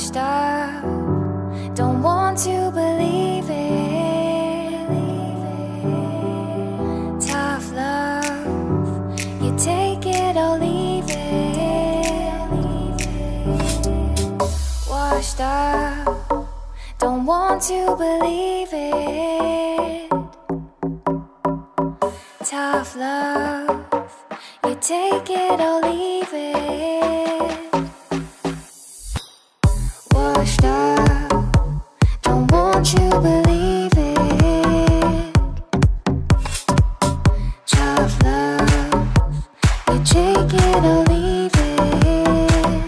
washed up, don't want to believe it. Tough love, you take it or leave it. Washed up, don't want to believe it. Tough love, you take it or leave it. Washed up, don't want you believe it. Tough love, you take it or leave it.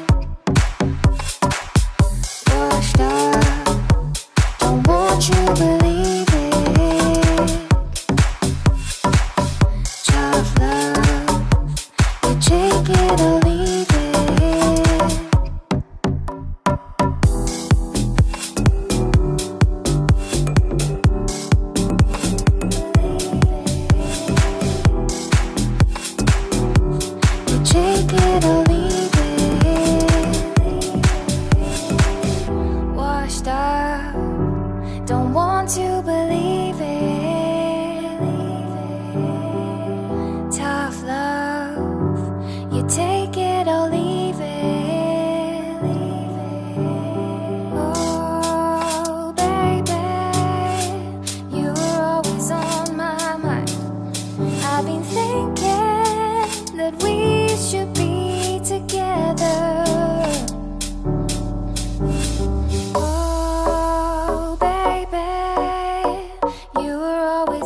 Washed up, don't want you believe it. Tough love, you take it or leave it. Take it or leave it. Washed up, don't want to believe it. Tough love, you take it or leave it. Oh baby, you're always on my mind. I've been thinking that we should be together. Oh baby, you were always.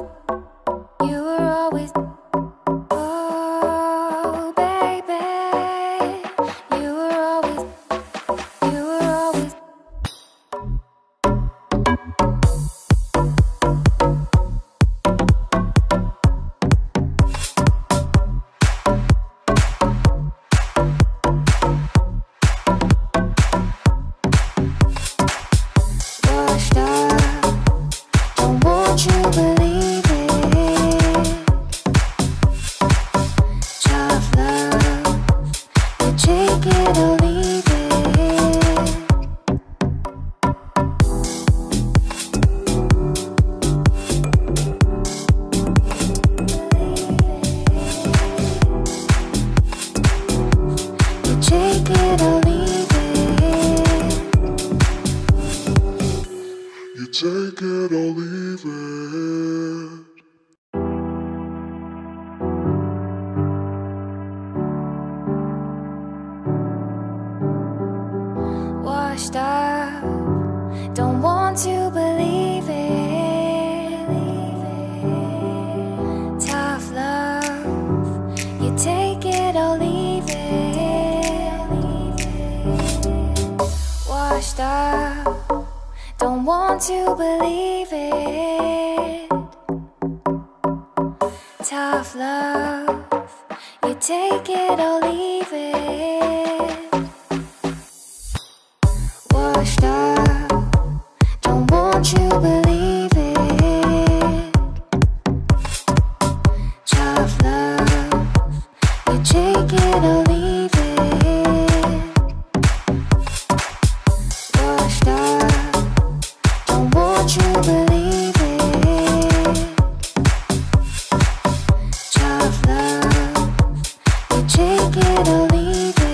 Oh baby, you were always. Washed up, don't want you believe it. Tough love, you take it or leave it. You take it or leave it. You take it or leave it. Washed up, don't want to believe it. Tough love, you take it or leave it. Washed up, don't want to believe it. Tough love, you take it or leave it. Washed up, don't want you believe it. Tough love, you take it or leave it. Washed up, don't want you believe it. Tough love, you take it or leave it.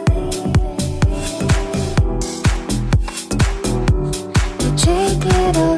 You take it or